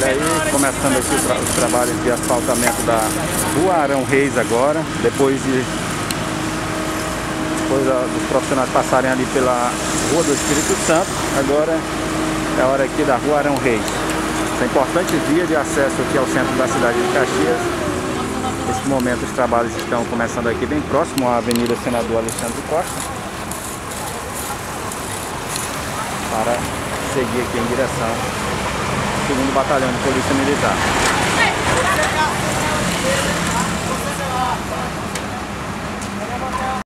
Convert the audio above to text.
Olha aí, começando aqui os trabalhos de asfaltamento da Rua Arão Reis agora, depois dos profissionais passarem ali pela Rua do Espírito Santo, agora é a hora aqui da Rua Arão Reis. Essa importante via de acesso aqui ao centro da cidade de Caxias. Nesse momento os trabalhos estão começando aqui bem próximo à Avenida Senador Alexandre Costa, para seguir aqui em direção ao 2º Batalhão de Polícia Militar.